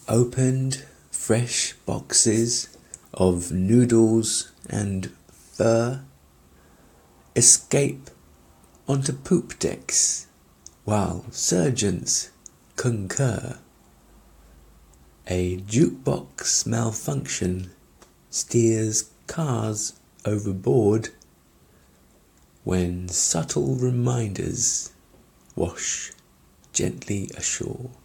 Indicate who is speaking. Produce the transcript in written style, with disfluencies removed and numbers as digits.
Speaker 1: Opened fresh boxes of noodles and fur, escape onto poop decks while surgeons concur. A jukebox malfunction steers cars overboard when subtle reminders wash gently ashore.